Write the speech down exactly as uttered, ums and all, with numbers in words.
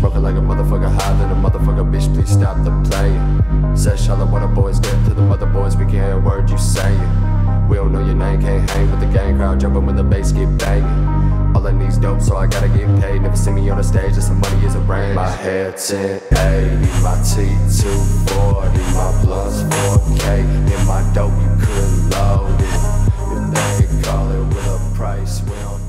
smoking like a motherfucker high, then a motherfucker bitch, please stop the playing. Said Charlotte, what the boys get to the mother boys, we can't hear a word you saying. We don't know your name, can't hang with the gang crowd, jumping when the bass get banging. All I need's dope, so I gotta get paid. Never see me on the stage, just some money is a brain. My hair ten eighty, my T two forty, my blunts four K, and my dope you couldn't load it. If they ain't call it with a price, we don't